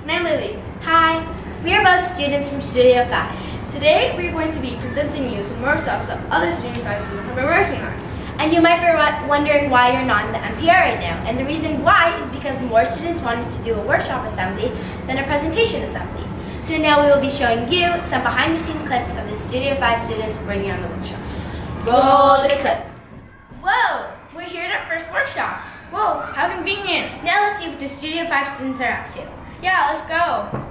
And I'm Lily. Hi, we are both students from Studio 5. Today we are going to be presenting you some workshops that other Studio 5 students have been working on. And you might be wondering why you're not in the MPR right now. And the reason why is because more students wanted to do a workshop assembly than a presentation assembly. So now we will be showing you some behind the scenes clips of the Studio 5 students working on the workshops. Roll the clip. Whoa, we're here at our first workshop. Whoa, how convenient. Now let's see what the Studio 5 students are up to. Yeah, let's go.